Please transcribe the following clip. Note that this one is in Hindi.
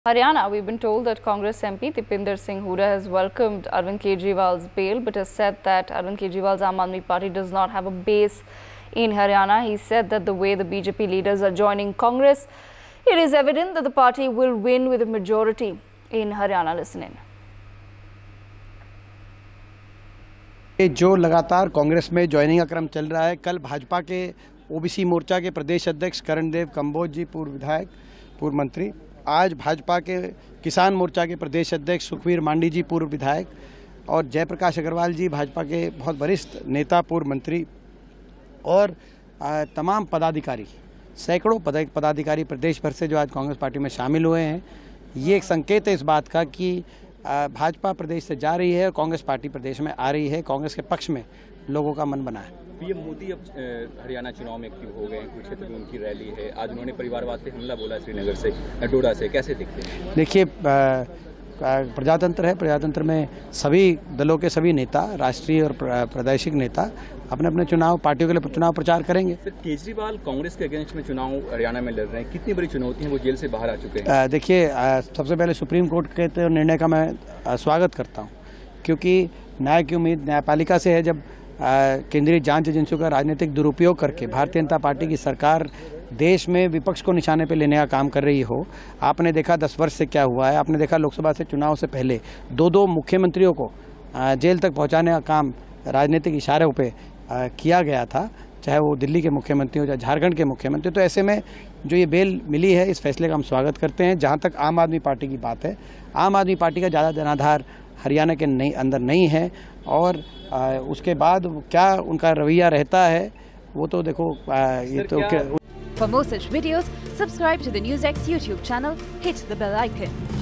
Haryana, we've been told that Congress MP Dipinder Singh Hooda has welcomed Arvind Kejriwal's bail, but has said that Arvind Kejriwal's Aam Aadmi Party does not have a base in Haryana. He said that the way the BJP leaders are joining Congress, it is evident that the party will win with a majority in Haryana. Listen in. जो लगातार कांग्रेस में ज्वाइनिंग का क्रम चल रहा है, कल भाजपा के ओबीसी मोर्चा के प्रदेश अध्यक्ष करणदेव कंबोज जी, पूर्व विधायक, पूर्व मंत्री, आज भाजपा के किसान मोर्चा के प्रदेश अध्यक्ष सुखबीर मांडी जी, पूर्व विधायक, और जयप्रकाश अग्रवाल जी, भाजपा के बहुत वरिष्ठ नेता, पूर्व मंत्री, और तमाम पदाधिकारी, सैकड़ों पदाधिकारी प्रदेश भर से जो आज कांग्रेस पार्टी में शामिल हुए हैं, ये एक संकेत है इस बात का कि भाजपा प्रदेश से जा रही है और कांग्रेस पार्टी प्रदेश में आ रही है। कांग्रेस के पक्ष में लोगों का मन बना है। पीएम मोदी अब हरियाणा चुनाव में एक्टिव हो गए हैं, कुरुक्षेत्र में उनकी रैली है, आज उन्होंने परिवारवाद से हमला बोला श्रीनगर से, डोडा से, कैसे दिखते हैं? देखिए, प्रजातंत्र है, प्रजातंत्र में सभी दलों के सभी नेता, राष्ट्रीय और प्रादेशिक नेता अपने अपने चुनाव पार्टियों के लिए चुनाव प्रचार करेंगे। सर, केजरीवाल कांग्रेस के अगेंस्ट में चुनाव हरियाणा में लड़ रहे हैं, कितनी बड़ी चुनौती है, वो जेल से बाहर आ चुके हैं? देखिए, सबसे पहले सुप्रीम कोर्ट के निर्णय का मैं स्वागत करता हूँ, क्योंकि न्याय की उम्मीद न्यायपालिका से है। जब केंद्रीय जांच एजेंसियों का राजनीतिक दुरुपयोग करके भारतीय जनता पार्टी की सरकार देश में विपक्ष को निशाने पर लेने का काम कर रही हो, आपने देखा 10 वर्ष से क्या हुआ है। आपने देखा लोकसभा से चुनाव से पहले दो मुख्यमंत्रियों को जेल तक पहुंचाने का काम राजनीतिक इशारों पे किया गया था, चाहे वो दिल्ली के मुख्यमंत्री हो, चाहे झारखंड के मुख्यमंत्री। तो ऐसे में जो ये बेल मिली है, इस फैसले का हम स्वागत करते हैं। जहाँ तक आम आदमी पार्टी की बात है, आम आदमी पार्टी का ज़्यादा जनाधार हरियाणा के अंदर नहीं है, और उसके बाद क्या उनका रवैया रहता है वो तो देखो, ये तो For more such videos, subscribe to the NewsX YouTube channel, hit the bell icon.